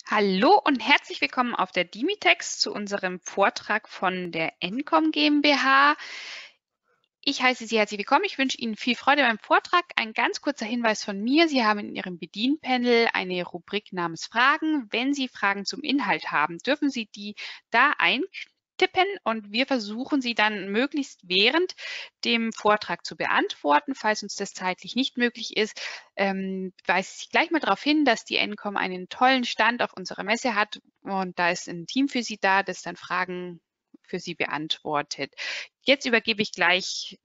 Hallo und herzlich willkommen auf der Dimitex zu unserem Vortrag von der Encom GmbH. Ich heiße Sie herzlich willkommen. Ich wünsche Ihnen viel Freude beim Vortrag. Ein ganz kurzer Hinweis von mir. Sie haben in Ihrem Bedienpanel eine Rubrik namens Fragen. Wenn Sie Fragen zum Inhalt haben, dürfen Sie die da eintippen und wir versuchen sie dann möglichst während dem Vortrag zu beantworten. Falls uns das zeitlich nicht möglich ist, weise ich gleich mal darauf hin, dass die Encom einen tollen Stand auf unserer Messe hat und da ist ein Team für Sie da, das dann Fragen für Sie beantwortet. Jetzt übergebe ich gleich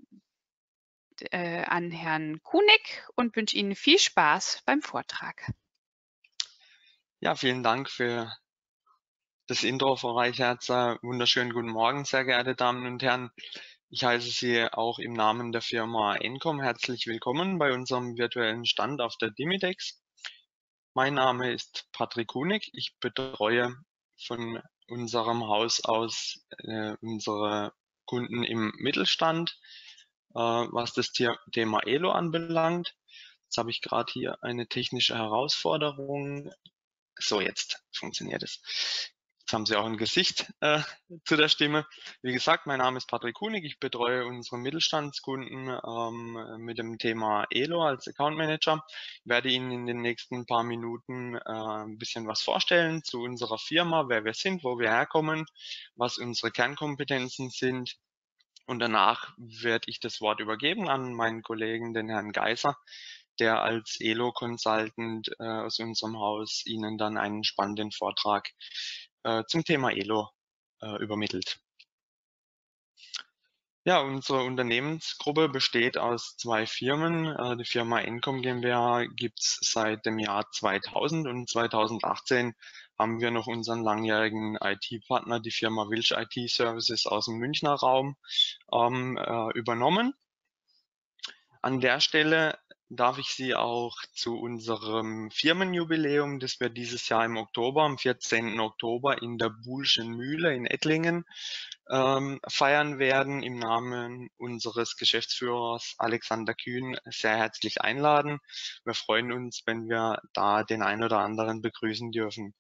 an Herrn Kunig und wünsche Ihnen viel Spaß beim Vortrag. Ja, vielen Dank für das Intro, Frau Reichertzer. Wunderschönen guten Morgen, sehr geehrte Damen und Herren. Ich heiße Sie auch im Namen der Firma Encom herzlich willkommen bei unserem virtuellen Stand auf der Dimitex. Mein Name ist Patrick Kunig. Ich betreue von unserem Haus aus unsere Kunden im Mittelstand, was das Thema ELO anbelangt. Jetzt habe ich gerade hier eine technische Herausforderung. So, jetzt funktioniert es. Jetzt haben Sie auch ein Gesicht zu der Stimme. Wie gesagt, mein Name ist Patrick Kunig. Ich betreue unsere Mittelstandskunden mit dem Thema ELO als Account Manager. Ich werde Ihnen in den nächsten paar Minuten ein bisschen was vorstellen zu unserer Firma, wer wir sind, wo wir herkommen, was unsere Kernkompetenzen sind. Und danach werde ich das Wort übergeben an meinen Kollegen, den Herrn Geiser, der als ELO-Consultant aus unserem Haus Ihnen dann einen spannenden Vortrag zum Thema ELO übermittelt. Ja, unsere Unternehmensgruppe besteht aus zwei Firmen. Die Firma Encom GmbH gibt's seit dem Jahr 2000 und 2018 haben wir noch unseren langjährigen IT-Partner, die Firma Wilsch IT Services aus dem Münchner Raum, übernommen. An der Stelle darf ich Sie auch zu unserem Firmenjubiläum, das wir dieses Jahr im Oktober, am 14. Oktober in der Buhlschen Mühle in Ettlingen feiern werden, im Namen unseres Geschäftsführers Alexander Kühn sehr herzlich einladen. Wir freuen uns, wenn wir da den einen oder anderen begrüßen dürfen.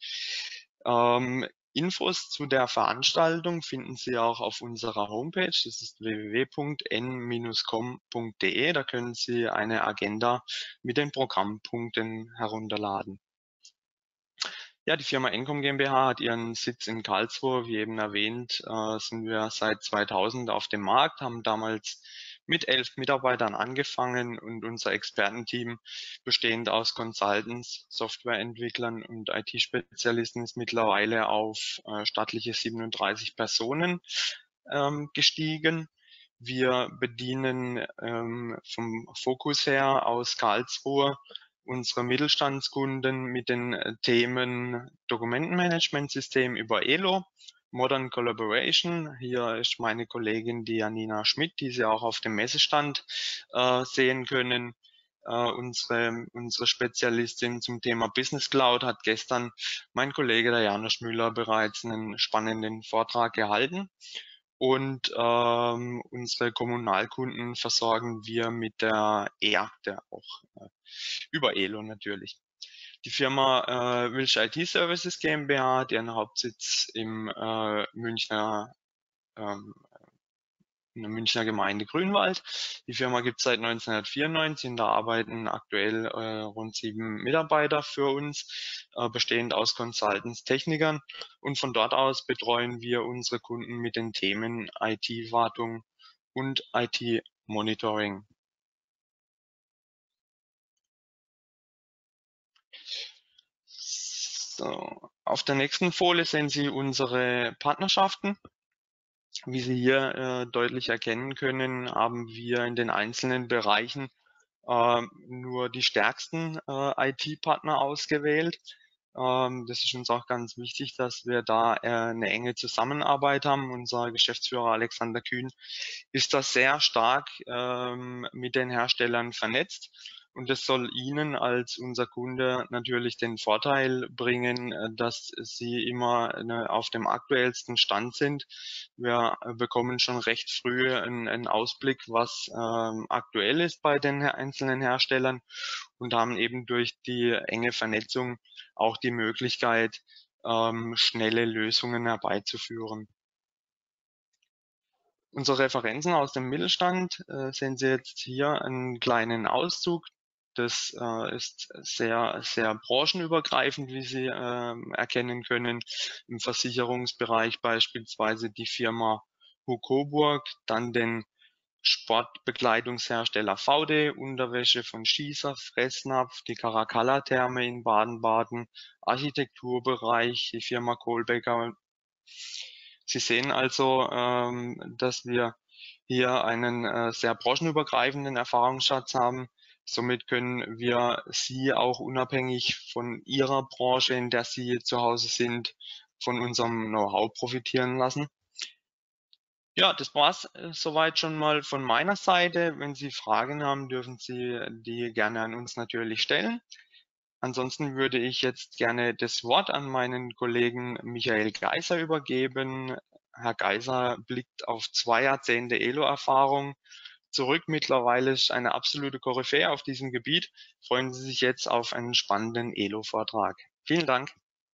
Infos zu der Veranstaltung finden Sie auch auf unserer Homepage. Das ist www.n-com.de. Da können Sie eine Agenda mit den Programmpunkten herunterladen. Ja, die Firma Encom GmbH hat ihren Sitz in Karlsruhe. Wie eben erwähnt, sind wir seit 2000 auf dem Markt, haben damals mit 11 Mitarbeitern angefangen und unser Expertenteam, bestehend aus Consultants, Softwareentwicklern und IT-Spezialisten, ist mittlerweile auf stattliche 37 Personen gestiegen. Wir bedienen vom Fokus her aus Karlsruhe unsere Mittelstandskunden mit den Themen Dokumentenmanagementsystem über ELO, Modern Collaboration. Hier ist meine Kollegin, die Janina Schmidt, die Sie auch auf dem Messestand sehen können. Unsere Spezialistin zum Thema Business Cloud hat gestern mein Kollege, der Janusz Müller, bereits einen spannenden Vortrag gehalten. Und unsere Kommunalkunden versorgen wir mit der der auch über ELO natürlich. Die Firma Wilsch IT Services GmbH hat ihren Hauptsitz Münchner in der Münchner Gemeinde Grünwald. Die Firma gibt es seit 1994 und da arbeiten aktuell rund 7 Mitarbeiter für uns, bestehend aus Consultants, Technikern. Und von dort aus betreuen wir unsere Kunden mit den Themen IT-Wartung und IT-Monitoring. So, auf der nächsten Folie sehen Sie unsere Partnerschaften. Wie Sie hier deutlich erkennen können, haben wir in den einzelnen Bereichen nur die stärksten IT-Partner ausgewählt. Das ist uns auch ganz wichtig, dass wir da eine enge Zusammenarbeit haben. Unser Geschäftsführer Alexander Kühn ist da sehr stark mit den Herstellern vernetzt und es soll Ihnen als unser Kunde natürlich den Vorteil bringen, dass Sie immer auf dem aktuellsten Stand sind. Wir bekommen schon recht früh einen Ausblick, was aktuell ist bei den einzelnen Herstellern und haben eben durch die enge Vernetzung auch die Möglichkeit, schnelle Lösungen herbeizuführen. Unsere Referenzen aus dem Mittelstand sehen Sie jetzt hier einen kleinen Auszug. Das ist sehr, sehr branchenübergreifend, wie Sie erkennen können. Im Versicherungsbereich beispielsweise die Firma Hucoburg, dann den Sportbekleidungshersteller VD, Unterwäsche von Schießer, Fressnapf, die Caracalla-Therme in Baden-Baden, Architekturbereich, die Firma Kohlbecker. Sie sehen also, dass wir hier einen sehr branchenübergreifenden Erfahrungsschatz haben. Somit können wir Sie auch unabhängig von Ihrer Branche, in der Sie zu Hause sind, von unserem Know-how profitieren lassen. Ja, das war's soweit schon mal von meiner Seite. Wenn Sie Fragen haben, dürfen Sie die gerne an uns natürlich stellen. Ansonsten würde ich jetzt gerne das Wort an meinen Kollegen Michael Geiser übergeben. Herr Geiser blickt auf 2 Jahrzehnte Elo-Erfahrung zurück. Mittlerweile ist eine absolute Koryphäe auf diesem Gebiet. Freuen Sie sich jetzt auf einen spannenden Elo-Vortrag. Vielen Dank.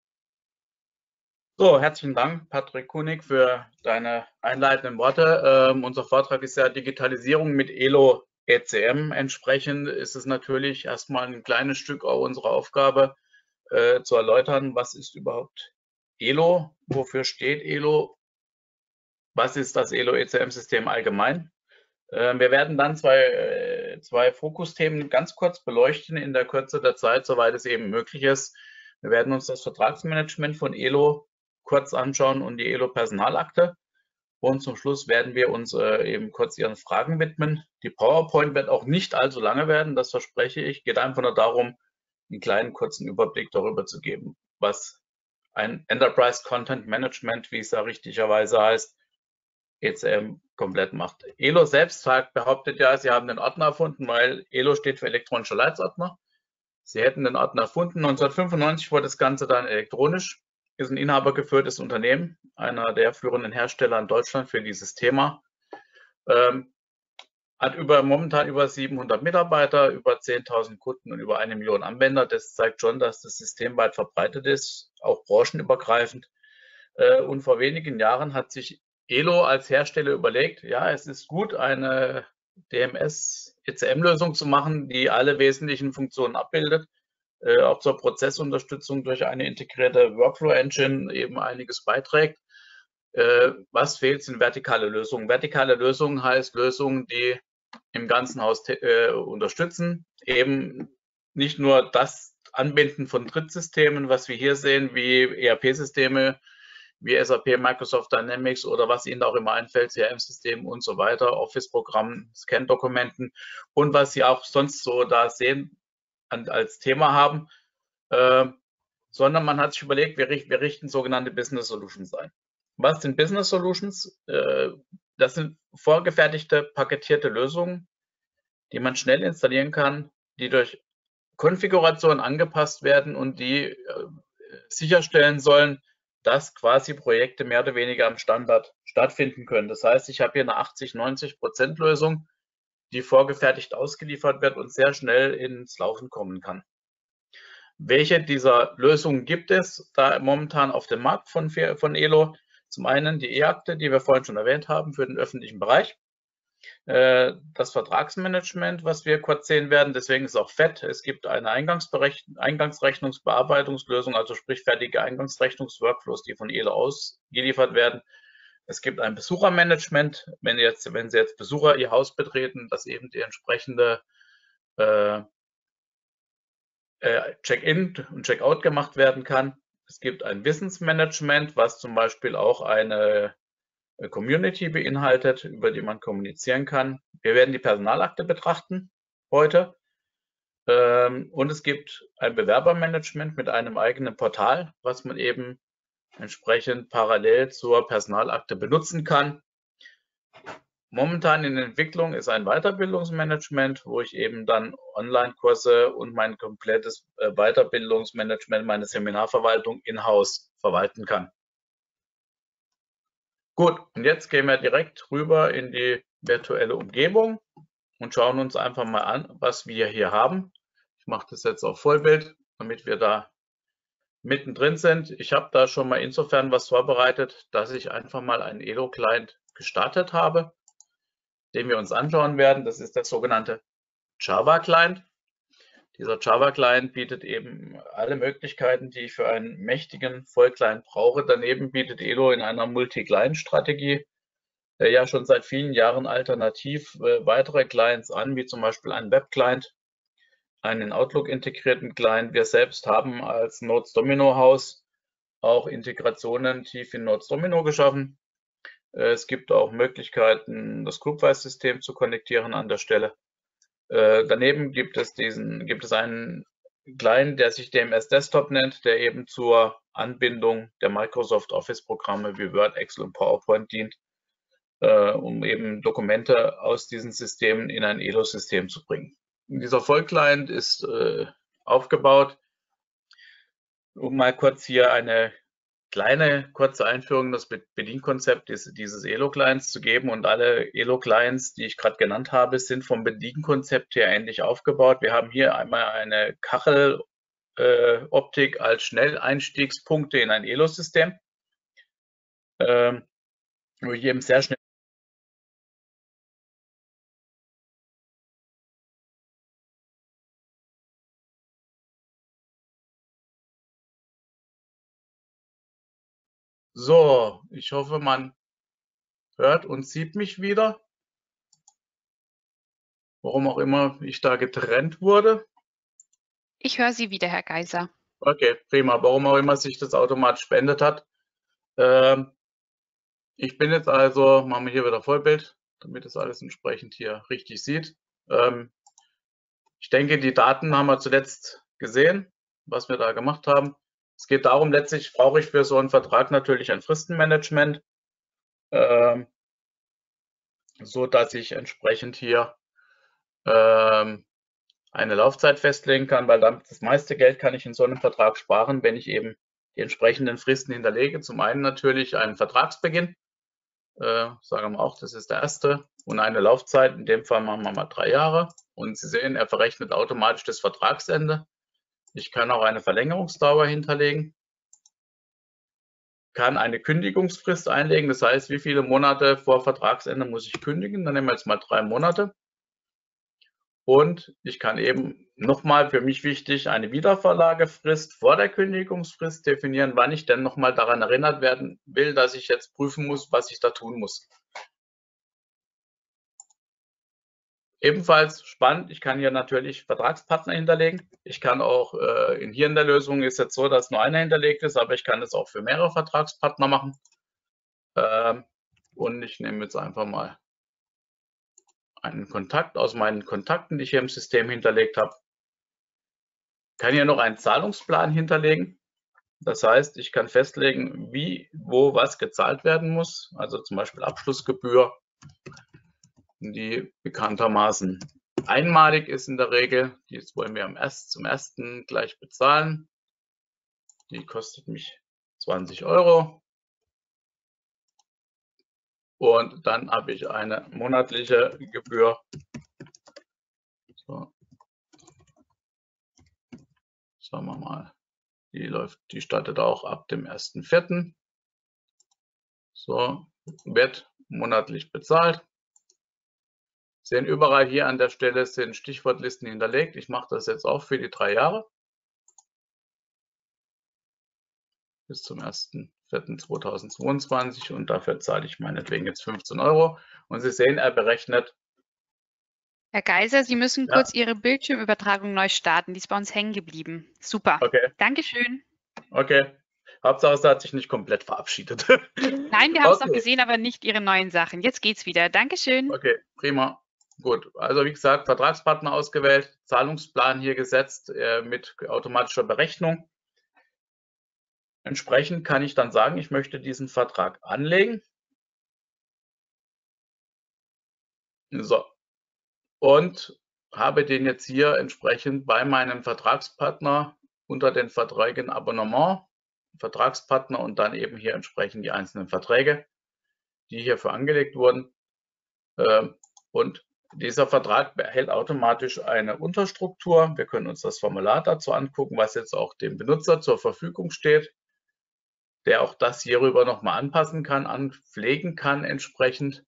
So, herzlichen Dank, Patrick Kunig, für deine einleitenden Worte. Unser Vortrag ist ja Digitalisierung mit Elo ECM. Entsprechend ist es natürlich erstmal ein kleines Stück auch unsere Aufgabe, zu erläutern, was ist überhaupt Elo, wofür steht Elo, was ist das Elo ECM-System allgemein. Wir werden dann zwei Fokusthemen ganz kurz beleuchten in der Kürze der Zeit, soweit es eben möglich ist. Wir werden uns das Vertragsmanagement von Elo kurz anschauen und die Elo-Personalakte. Und zum Schluss werden wir uns eben kurz Ihren Fragen widmen. Die PowerPoint wird auch nicht allzu lange werden, das verspreche ich. Geht einfach nur darum, einen kleinen kurzen Überblick darüber zu geben, was ein Enterprise Content Management, wie es da richtigerweise heißt, ECM komplett macht. Elo selbst behauptet ja, sie haben den Ordner erfunden, weil Elo steht für elektronischer Leitsordner. Sie hätten den Ordner erfunden. 1995 wurde das Ganze dann elektronisch. Ist ein inhabergeführtes Unternehmen, einer der führenden Hersteller in Deutschland für dieses Thema. Hat momentan über 700 Mitarbeiter, über 10.000 Kunden und über 1 Million Anwender. Das zeigt schon, dass das System weit verbreitet ist, auch branchenübergreifend. Und vor wenigen Jahren hat sich Elo als Hersteller überlegt, ja, es ist gut, eine DMS-ECM-Lösung zu machen, die alle wesentlichen Funktionen abbildet, auch zur Prozessunterstützung durch eine integrierte Workflow-Engine eben einiges beiträgt. Was fehlt, sind vertikale Lösungen. Vertikale Lösungen heißt Lösungen, die im ganzen Haus unterstützen, eben nicht nur das Anbinden von Drittsystemen, was wir hier sehen, wie ERP-Systeme, wie SAP, Microsoft Dynamics oder was Ihnen auch immer einfällt, CRM-System und so weiter, Office-Programmen, Scan-Dokumenten und was Sie auch sonst so da sehen als Thema haben, sondern man hat sich überlegt, wir richten sogenannte Business Solutions ein. Was sind Business Solutions? Das sind vorgefertigte, paketierte Lösungen, die man schnell installieren kann, die durch Konfiguration angepasst werden und die sicherstellen sollen, dass quasi Projekte mehr oder weniger am Standard stattfinden können. Das heißt, ich habe hier eine 80-90% Lösung, die vorgefertigt ausgeliefert wird und sehr schnell ins Laufen kommen kann. Welche dieser Lösungen gibt es da momentan auf dem Markt von Elo? Zum einen die E-Akte, die wir vorhin schon erwähnt haben, für den öffentlichen Bereich. Das Vertragsmanagement, was wir kurz sehen werden, deswegen ist auch fett. Es gibt eine Eingangsrechnungsbearbeitungslösung, also sprich fertige Eingangsrechnungsworkflows, die von Elo ausgeliefert werden. Es gibt ein Besuchermanagement, wenn Sie jetzt Besucher Ihr Haus betreten, dass eben die entsprechende Check-in und Check-out gemacht werden kann. Es gibt ein Wissensmanagement, was zum Beispiel auch eine Community beinhaltet, über die man kommunizieren kann. Wir werden die Personalakte betrachten heute. Und es gibt ein Bewerbermanagement mit einem eigenen Portal, was man eben entsprechend parallel zur Personalakte benutzen kann. momentan in Entwicklung ist ein Weiterbildungsmanagement, wo ich eben dann Online-Kurse und mein komplettes Weiterbildungsmanagement, meine Seminarverwaltung in-house verwalten kann. Gut, und jetzt gehen wir direkt rüber in die virtuelle Umgebung und schauen uns einfach mal an, was wir hier haben. Ich mache das jetzt auf Vollbild, damit wir da mittendrin sind. Ich habe da schon mal insofern was vorbereitet, dass ich einfach mal einen Elo-Client gestartet habe, den wir uns anschauen werden. Das ist der sogenannte Java-Client. Dieser Java-Client bietet eben alle Möglichkeiten, die ich für einen mächtigen Vollclient brauche. Daneben bietet Elo in einer Multi-Client-Strategie ja schon seit vielen Jahren alternativ weitere Clients an, wie zum Beispiel einen Web-Client, einen Outlook integrierten Client. Wir selbst haben als Nodes Domino Haus auch Integrationen tief in Nodes Domino geschaffen. Es gibt auch Möglichkeiten, das Groupwise-System zu konnektieren an der Stelle. Daneben gibt es einen Client, der sich DMS Desktop nennt, der eben zur Anbindung der Microsoft Office-Programme wie Word, Excel und PowerPoint dient, um eben Dokumente aus diesen Systemen in ein Elo-System zu bringen. Dieser Vollclient ist aufgebaut, um mal kurz hier eine kleine kurze Einführung, das Bedienkonzept dieses Elo-Clients zu geben. Und alle Elo-Clients, die ich gerade genannt habe, sind vom Bedienkonzept her ähnlich aufgebaut. Wir haben hier einmal eine Kacheloptik als Schnelleinstiegspunkte in ein Elo-System, wo ich eben sehr schnell So, ich hoffe, man hört und sieht mich wieder. Warum auch immer ich da getrennt wurde. Ich höre Sie wieder, Herr Geiser. Okay, prima. Warum auch immer sich das automatisch beendet hat. Ich bin jetzt also, machen wir hier wieder Vollbild, damit es alles entsprechend hier richtig sieht. Ich denke, die Daten haben wir zuletzt gesehen, was wir da gemacht haben. Es geht darum, letztlich brauche ich für so einen Vertrag natürlich ein Fristenmanagement, so dass ich entsprechend hier eine Laufzeit festlegen kann, weil damit das meiste Geld kann ich in so einem Vertrag sparen, wenn ich eben die entsprechenden Fristen hinterlege. Zum einen natürlich einen Vertragsbeginn, sagen wir auch, das ist der erste, und eine Laufzeit, in dem Fall machen wir mal 3 Jahre. Und Sie sehen, er verrechnet automatisch das Vertragsende. Ich kann auch eine Verlängerungsdauer hinterlegen, kann eine Kündigungsfrist einlegen, das heißt, wie viele Monate vor Vertragsende muss ich kündigen. Dann nehmen wir jetzt mal 3 Monate. Und ich kann eben nochmal, für mich wichtig, eine Wiedervorlagefrist vor der Kündigungsfrist definieren, wann ich denn nochmal daran erinnert werden will, dass ich jetzt prüfen muss, was ich da tun muss. Ebenfalls spannend, ich kann hier natürlich Vertragspartner hinterlegen. Ich kann auch, hier in der Lösung ist jetzt so, dass nur einer hinterlegt ist, aber ich kann es auch für mehrere Vertragspartner machen. Und ich nehme jetzt einfach mal einen Kontakt aus meinen Kontakten, die ich hier im System hinterlegt habe. Ich kann hier noch einen Zahlungsplan hinterlegen. Das heißt, ich kann festlegen, wie, wo, was gezahlt werden muss. Also zum Beispiel Abschlussgebühr, die bekanntermaßen einmalig ist in der Regel. Die wollen wir zum ersten gleich bezahlen. Die kostet mich 20 €. Und dann habe ich eine monatliche Gebühr. So. Sagen wir mal, die startet auch ab dem 1.4. So, wird monatlich bezahlt. Sehen überall hier an der Stelle sind Stichwortlisten hinterlegt. Ich mache das jetzt auch für die 3 Jahre. Bis zum 1.4.2022 und dafür zahle ich meinetwegen jetzt 15 €. Und Sie sehen, er berechnet. Herr Geiser, Sie müssen kurz Ihre Bildschirmübertragung neu starten. Die ist bei uns hängen geblieben. Super. Okay. Dankeschön. Okay. Hauptsache, es hat sich nicht komplett verabschiedet. Nein, wir haben es noch gesehen, aber nicht Ihre neuen Sachen. Jetzt geht's wieder. Dankeschön. Okay, prima. Gut, also wie gesagt, Vertragspartner ausgewählt, Zahlungsplan hier gesetzt mit automatischer Berechnung. Entsprechend kann ich dann sagen, ich möchte diesen Vertrag anlegen. So. Und habe den jetzt hier entsprechend bei meinem Vertragspartner unter den Verträgen Abonnement, Vertragspartner und dann eben hier entsprechend die einzelnen Verträge, die hierfür angelegt wurden. Und dieser Vertrag behält automatisch eine Unterstruktur. Wir können uns das Formular dazu angucken, was jetzt auch dem Benutzer zur Verfügung steht, der auch das hierüber nochmal anpassen kann, anpflegen kann entsprechend,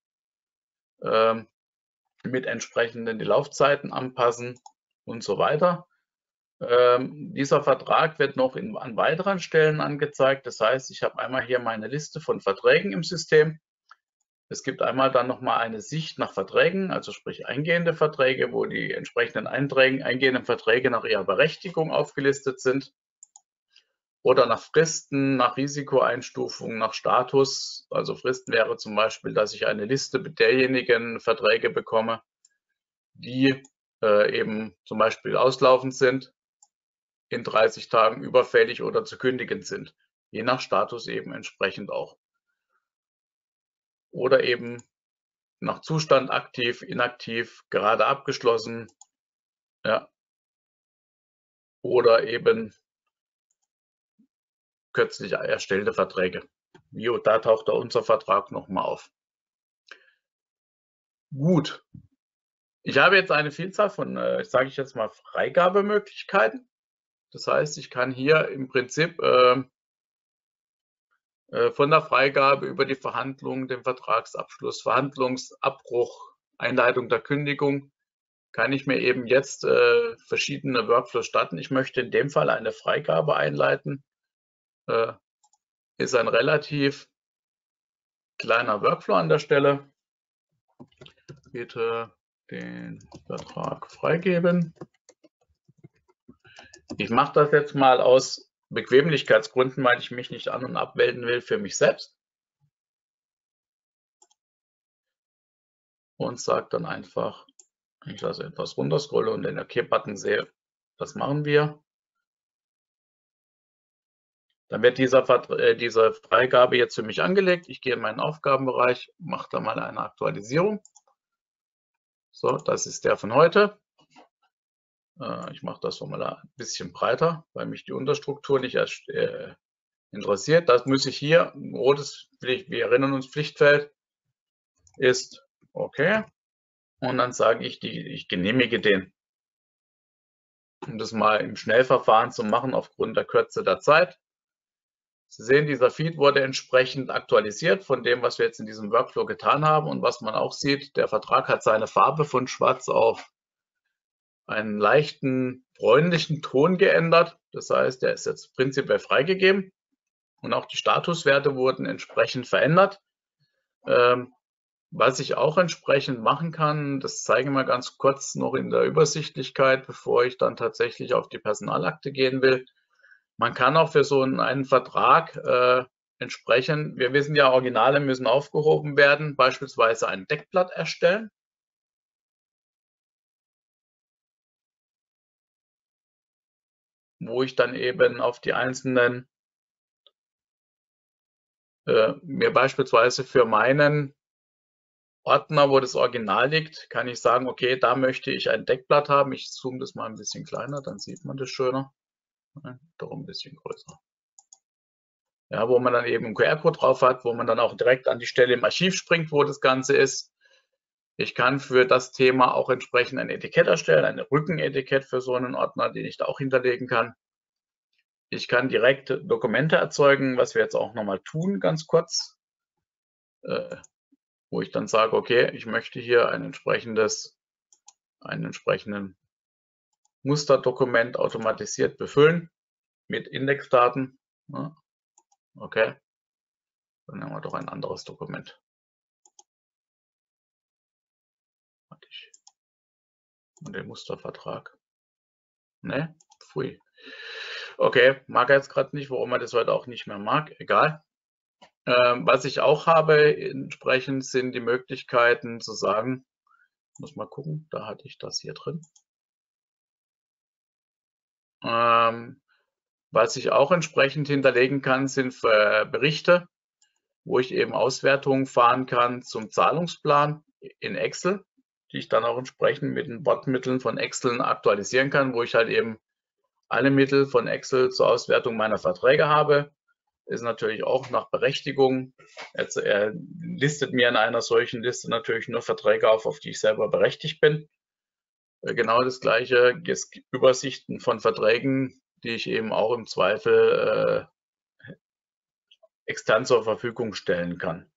mit entsprechenden die Laufzeiten anpassen und so weiter. Dieser Vertrag wird noch an weiteren Stellen angezeigt. Das heißt, ich habe einmal hier meine Liste von Verträgen im System. Es gibt einmal dann nochmal eine Sicht nach Verträgen, also sprich eingehende Verträge, wo die entsprechenden eingehenden Verträge nach ihrer Berechtigung aufgelistet sind. Oder nach Fristen, nach Risikoeinstufung, nach Status. Also Fristen wäre zum Beispiel, dass ich eine Liste derjenigen Verträge bekomme, die eben zum Beispiel auslaufend sind, in 30 Tagen überfällig oder zu kündigen sind. Je nach Status eben entsprechend auch. Oder eben nach Zustand aktiv, inaktiv, gerade abgeschlossen, ja. Oder eben kürzlich erstellte Verträge. Da taucht da unser Vertrag nochmal auf. Gut. Ich habe jetzt eine Vielzahl von, sage ich jetzt mal, Freigabemöglichkeiten. Das heißt, ich kann hier im Prinzip von der Freigabe über die Verhandlung, den Vertragsabschluss, Verhandlungsabbruch, Einleitung der Kündigung, kann ich mir eben jetzt verschiedene Workflows starten. Ich möchte in dem Fall eine Freigabe einleiten. Ist ein relativ kleiner Workflow an der Stelle. Bitte den Vertrag freigeben. Ich mache das jetzt mal aus Bequemlichkeitsgründen, weil ich mich nicht an- und abmelden will für mich selbst. Und sage dann einfach, wenn ich das etwas runterscrolle und den OK-Button sehe, das machen wir. Dann wird diese Freigabe jetzt für mich angelegt. Ich gehe in meinen Aufgabenbereich, mache da mal eine Aktualisierung. So, das ist der von heute. Ich mache das Formular ein bisschen breiter, weil mich die Unterstruktur nicht erst interessiert. Das muss ich hier, rotes Pflicht, wir erinnern uns, Pflichtfeld ist okay. Und dann sage ich, ich genehmige den. Um das mal im Schnellverfahren zu machen, aufgrund der Kürze der Zeit. Sie sehen, dieser Feed wurde entsprechend aktualisiert von dem, was wir jetzt in diesem Workflow getan haben. Und was man auch sieht, der Vertrag hat seine Farbe von schwarz auf einen leichten bräunlichen Ton geändert. Das heißt, der ist jetzt prinzipiell freigegeben. Und auch die Statuswerte wurden entsprechend verändert. Was ich auch entsprechend machen kann, das zeige ich mal ganz kurz noch in der Übersichtlichkeit, bevor ich dann tatsächlich auf die Personalakte gehen will. Man kann auch für so einen Vertrag entsprechend, wir wissen ja, Originale müssen aufgehoben werden, beispielsweise ein Deckblatt erstellen. Wo ich dann eben auf die einzelnen, mir beispielsweise für meinen Ordner, wo das Original liegt, kann ich sagen, okay, da möchte ich ein Deckblatt haben. Ich zoome das mal ein bisschen kleiner, dann sieht man das schöner. Doch ein bisschen größer. Ja, wo man dann eben einen QR-Code drauf hat, wo man dann auch direkt an die Stelle im Archiv springt, wo das Ganze ist. Ich kann für das Thema auch entsprechend ein Etikett erstellen, ein Rückenetikett für so einen Ordner, den ich da auch hinterlegen kann. Ich kann direkt Dokumente erzeugen, was wir jetzt auch nochmal tun, ganz kurz. Wo ich dann sage, okay, ich möchte hier einen entsprechenden Musterdokument automatisiert befüllen mit Indexdaten. Ja, okay, dann nehmen wir doch ein anderes Dokument. Und den Mustervertrag. Ne, pfui. Okay, mag er jetzt gerade nicht, warum er das heute auch nicht mehr mag, egal. Was ich auch habe, entsprechend sind die Möglichkeiten zu sagen, muss mal gucken, da hatte ich das hier drin. Was ich auch entsprechend hinterlegen kann, sind Berichte, wo ich eben Auswertungen fahren kann zum Zahlungsplan in Excel. die ich dann auch entsprechend mit den Bordmitteln von Excel aktualisieren kann, wo ich halt eben alle Mittel von Excel zur Auswertung meiner Verträge habe. Ist natürlich auch nach Berechtigung. Er listet mir in einer solchen Liste natürlich nur Verträge auf die ich selber berechtigt bin. Genau das Gleiche, Übersichten von Verträgen, die ich eben auch im Zweifel extern zur Verfügung stellen kann.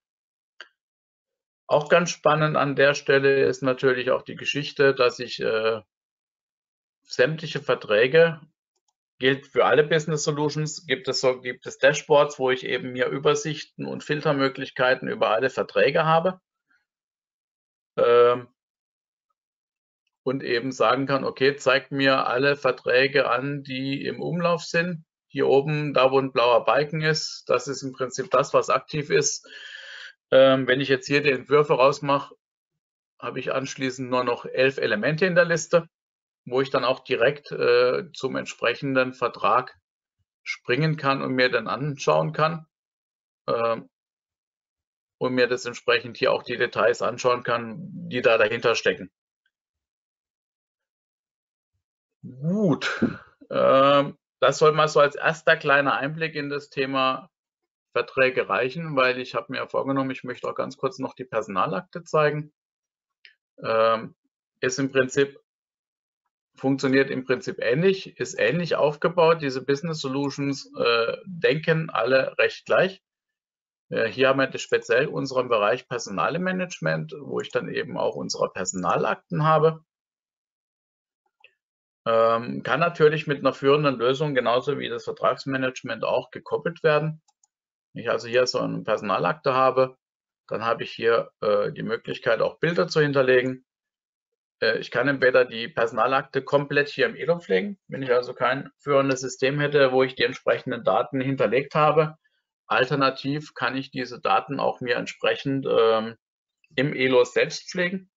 Auch ganz spannend an der Stelle ist natürlich auch die Geschichte, dass ich sämtliche Verträge, gilt für alle Business Solutions, gibt es Dashboards, wo ich eben mir Übersichten und Filtermöglichkeiten über alle Verträge habe und eben sagen kann, okay, zeigt mir alle Verträge an, die im Umlauf sind. Hier oben, da wo ein blauer Balken ist, das ist im Prinzip das, was aktiv ist. Wenn ich jetzt hier die Entwürfe rausmache, habe ich anschließend nur noch 11 Elemente in der Liste, wo ich dann auch direkt zum entsprechenden Vertrag springen kann und mir dann anschauen kann und mir das entsprechend hier auch die Details anschauen kann, die da dahinter stecken. Gut, das soll mal so als erster kleiner Einblick in das Thema Verträge reichen, weil ich habe mir vorgenommen, ich möchte auch ganz kurz noch die Personalakte zeigen. Funktioniert im Prinzip ähnlich, ist ähnlich aufgebaut. Diese Business Solutions denken alle recht gleich. Hier haben wir speziell unseren Bereich Personalmanagement, wo ich dann eben auch unsere Personalakten habe. Kann natürlich mit einer führenden Lösung genauso wie das Vertragsmanagement auch gekoppelt werden. Wenn ich also hier so eine Personalakte habe, dann habe ich hier die Möglichkeit, auch Bilder zu hinterlegen. Ich kann entweder die Personalakte komplett hier im Elo pflegen, wenn ich also kein führendes System hätte, wo ich die entsprechenden Daten hinterlegt habe. Alternativ kann ich diese Daten auch mir entsprechend im Elo selbst pflegen.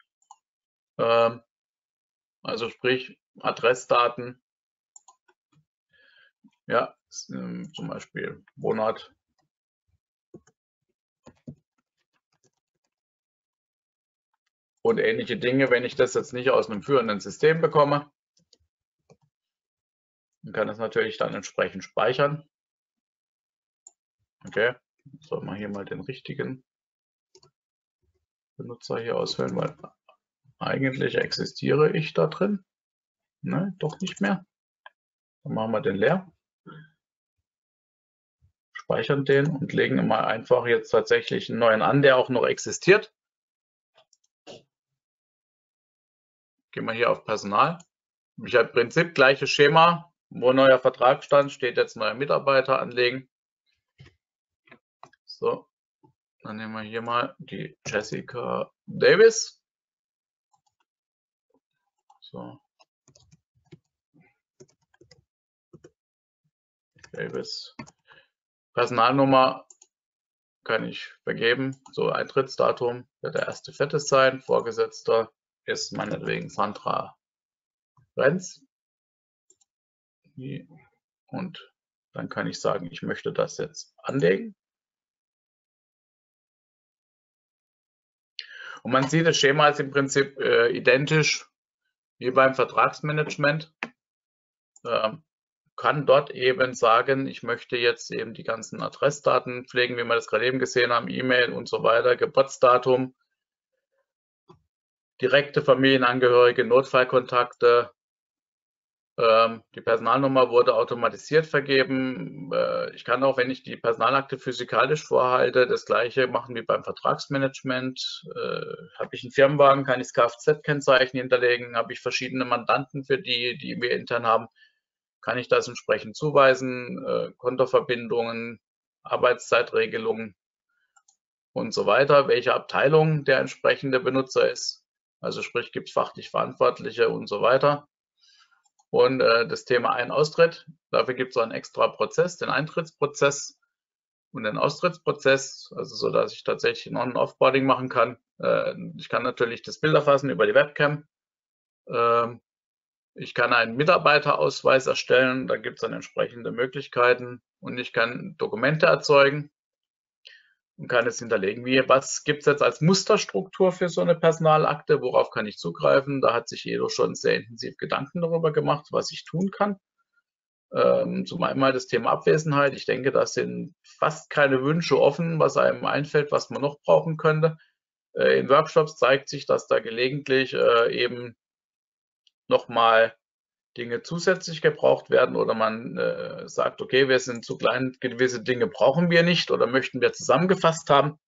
Also sprich Adressdaten, ja, zum Beispiel Monat. Und ähnliche Dinge, wenn ich das jetzt nicht aus einem führenden System bekomme, dann kann es natürlich dann entsprechend speichern. Okay, soll man hier mal den richtigen Benutzer hier auswählen, weil eigentlich existiere ich da drin. Ne, doch nicht mehr. Dann machen wir den leer. Speichern den und legen mal einfach jetzt tatsächlich einen neuen an, der auch noch existiert. Gehen wir hier auf Personal. Ich habe im Prinzip gleiches Schema, wo neuer Vertrag stand, steht jetzt neuer Mitarbeiter anlegen. So, dann nehmen wir hier mal die Jessica Davis. So. Davis. Personalnummer kann ich vergeben. So, Eintrittsdatum wird der 1.4. sein. Vorgesetzter ist meinetwegen Sandra Renz. Und dann kann ich sagen, ich möchte das jetzt anlegen. Und man sieht, das Schema ist im Prinzip identisch wie beim Vertragsmanagement. Kann dort eben sagen, ich möchte jetzt eben die ganzen Adressdaten pflegen, wie wir das gerade eben gesehen haben, E-Mail und so weiter, Geburtsdatum, direkte Familienangehörige, Notfallkontakte. Die Personalnummer wurde automatisiert vergeben. Ich kann auch, wenn ich die Personalakte physikalisch vorhalte, das gleiche machen wie beim Vertragsmanagement. Habe ich einen Firmenwagen, kann ich das Kfz-Kennzeichen hinterlegen. Habe ich verschiedene Mandanten, für die wir intern haben, kann ich das entsprechend zuweisen, Kontoverbindungen, Arbeitszeitregelungen und so weiter, welche Abteilung der entsprechende Benutzer ist. Also sprich, gibt es fachlich Verantwortliche und so weiter. Und das Thema Ein-Austritt, dafür gibt es einen extra Prozess, den Eintrittsprozess und den Austrittsprozess, also so, dass ich tatsächlich ein On- und Offboarding machen kann. Ich kann natürlich das Bild erfassen über die Webcam. Ich kann einen Mitarbeiterausweis erstellen, da gibt es dann entsprechende Möglichkeiten und ich kann Dokumente erzeugen. und kann es hinterlegen. Was gibt es jetzt als Musterstruktur für so eine Personalakte? Worauf kann ich zugreifen? Da hat sich jeder schon sehr intensiv Gedanken darüber gemacht, was ich tun kann. Zum einen mal das Thema Abwesenheit. Ich denke, da sind fast keine Wünsche offen, was einem einfällt, was man noch brauchen könnte. In Workshops zeigt sich, dass da gelegentlich eben nochmal Dinge zusätzlich gebraucht werden oder man sagt, okay, wir sind zu klein, gewisse Dinge brauchen wir nicht oder möchten wir zusammengefasst haben.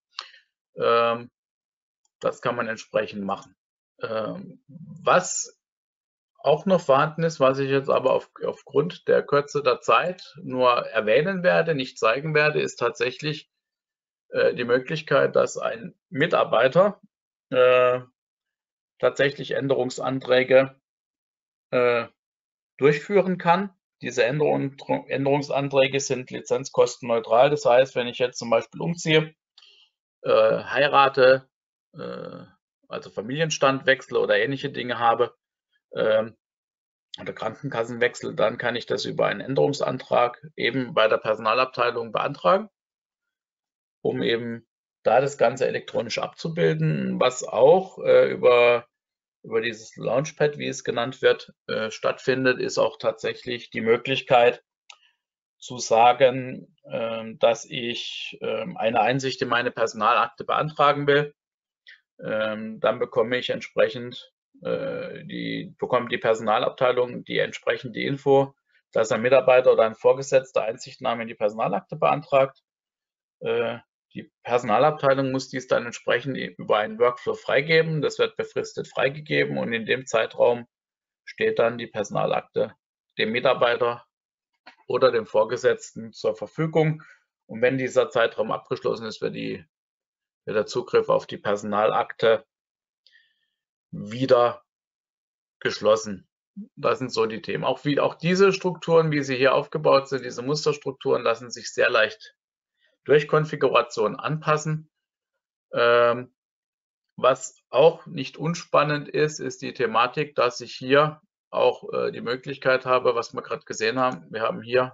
Das kann man entsprechend machen. Was auch noch vorhanden ist, was ich jetzt aber aufgrund der Kürze der Zeit nur erwähnen werde, nicht zeigen werde, ist tatsächlich die Möglichkeit, dass ein Mitarbeiter tatsächlich Änderungsanträge durchführen kann. Diese Änderungsanträge sind lizenzkostenneutral. Das heißt, wenn ich jetzt zum Beispiel umziehe, heirate, also Familienstand wechsle oder ähnliche Dinge habe, oder Krankenkassenwechsel, dann kann ich das über einen Änderungsantrag eben bei der Personalabteilung beantragen, um eben da das Ganze elektronisch abzubilden, was auch über dieses Launchpad, wie es genannt wird, stattfindet, ist auch tatsächlich die Möglichkeit zu sagen, dass ich eine Einsicht in meine Personalakte beantragen will. Dann bekomme ich entsprechend bekommt die Personalabteilung die entsprechende Info, dass ein Mitarbeiter oder ein Vorgesetzter Einsichtnahme in die Personalakte beantragt. Die Personalabteilung muss dies dann entsprechend über einen Workflow freigeben. Das wird befristet freigegeben und in dem Zeitraum steht dann die Personalakte dem Mitarbeiter oder dem Vorgesetzten zur Verfügung. Und wenn dieser Zeitraum abgeschlossen ist, wird der Zugriff auf die Personalakte wieder geschlossen. Das sind so die Themen. Auch diese Strukturen, wie sie hier aufgebaut sind, diese Musterstrukturen, lassen sich sehr leicht durch Konfiguration anpassen. Was auch nicht unspannend ist, ist die Thematik, dass ich hier auch die Möglichkeit habe, was wir gerade gesehen haben. Wir haben hier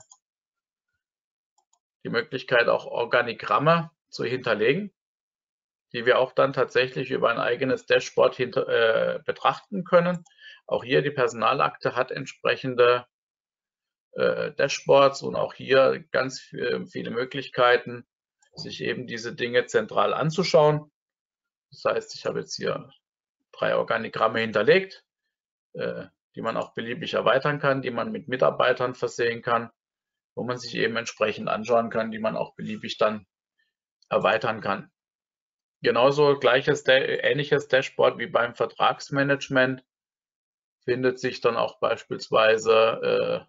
die Möglichkeit, auch Organigramme zu hinterlegen, die wir auch dann tatsächlich über ein eigenes Dashboard betrachten können. Auch hier die Personalakte hat entsprechende Dashboards und auch hier ganz viele Möglichkeiten, sich eben diese Dinge zentral anzuschauen. Das heißt, ich habe jetzt hier 3 Organigramme hinterlegt, die man auch beliebig erweitern kann, die man mit Mitarbeitern versehen kann, wo man sich eben entsprechend anschauen kann, die man auch beliebig dann erweitern kann. Genauso ähnliches Dashboard wie beim Vertragsmanagement findet sich dann auch beispielsweise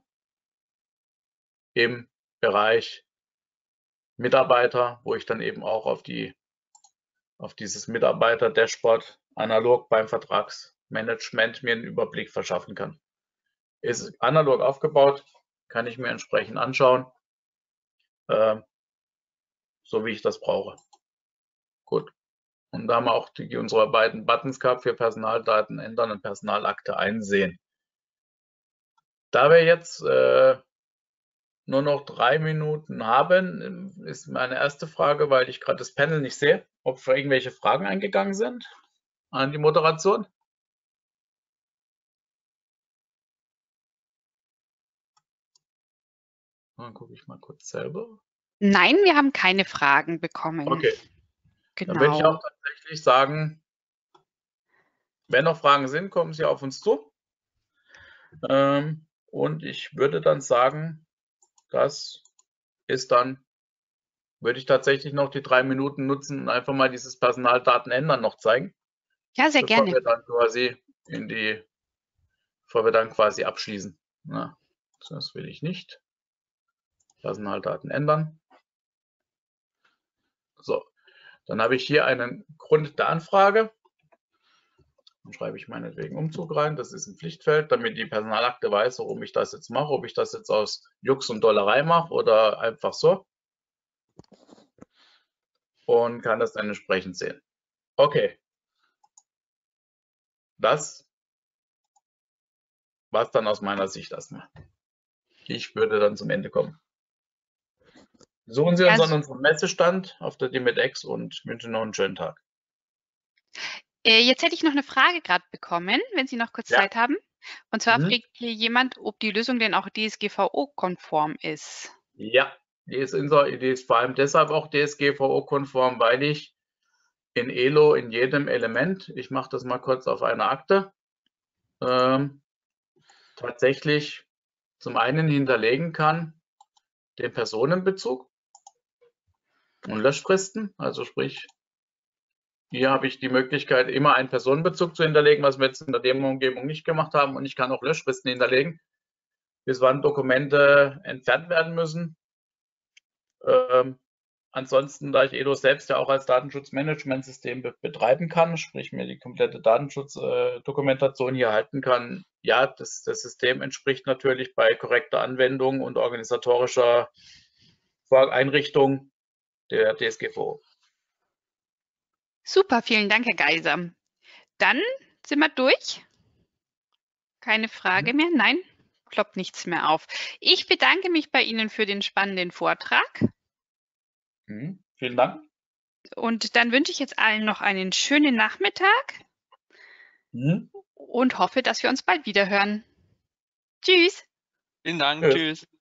im Bereich Mitarbeiter, wo ich dann eben auch auf dieses Mitarbeiter-Dashboard analog beim Vertragsmanagement mir einen Überblick verschaffen kann. Ist analog aufgebaut, kann ich mir entsprechend anschauen, so wie ich das brauche. Gut. Und da haben wir auch unsere beiden Buttons gehabt für Personaldaten ändern und Personalakte einsehen. Da wir jetzt nur noch 3 Minuten haben, ist meine erste Frage, weil ich gerade das Panel nicht sehe, ob irgendwelche Fragen eingegangen sind an die Moderation. Dann gucke ich mal kurz selber. Nein, wir haben keine Fragen bekommen. Okay. Dann würde ich Genau. auch tatsächlich sagen, wenn noch Fragen sind, kommen Sie auf uns zu. Und ich würde dann sagen, das ist dann, würde ich tatsächlich noch die 3 Minuten nutzen und einfach mal dieses Personaldaten ändern noch zeigen. Ja, sehr bevor gerne. wir dann quasi bevor wir dann quasi abschließen. Na, das will ich nicht. Personaldaten ändern. So, dann habe ich hier einen Grund der Anfrage. Dann schreibe ich meinetwegen Umzug rein. Das ist ein Pflichtfeld, damit die Personalakte weiß, warum ich das jetzt mache, ob ich das jetzt aus Jux und Dollerei mache oder einfach so. Und kann das dann entsprechend sehen. Okay. Das war es dann aus meiner Sicht erstmal. Ich würde dann zum Ende kommen. Besuchen Sie Ja, uns an unserem Messestand auf der DMITEX und wünsche noch einen schönen Tag. Jetzt hätte ich noch eine Frage gerade bekommen, wenn Sie noch kurz Ja. Zeit haben. Und zwar Mhm. fragt hier jemand, ob die Lösung denn auch DSGVO-konform ist. Ja, die ist vor allem deshalb auch DSGVO-konform, weil ich in ELO in jedem Element, ich mache das mal kurz auf einer Akte, tatsächlich zum einen hinterlegen kann den Personenbezug und Löschfristen. Also sprich, hier habe ich die Möglichkeit, immer einen Personenbezug zu hinterlegen, was wir jetzt in der Demo-Umgebung nicht gemacht haben. Und ich kann auch Löschfristen hinterlegen, bis wann Dokumente entfernt werden müssen. Ansonsten, da ich ELO selbst ja auch als Datenschutzmanagementsystem betreiben kann, sprich mir die komplette Datenschutzdokumentation hier halten kann, ja, das System entspricht natürlich bei korrekter Anwendung und organisatorischer Einrichtung der DSGVO. Super, vielen Dank, Herr Geiser. Dann sind wir durch. Keine Frage mehr? Nein? Ploppt nichts mehr auf. Ich bedanke mich bei Ihnen für den spannenden Vortrag. Vielen Dank. Und dann wünsche ich jetzt allen noch einen schönen Nachmittag und hoffe, dass wir uns bald wieder hören. Tschüss. Vielen Dank. Tschüss. Tschüss.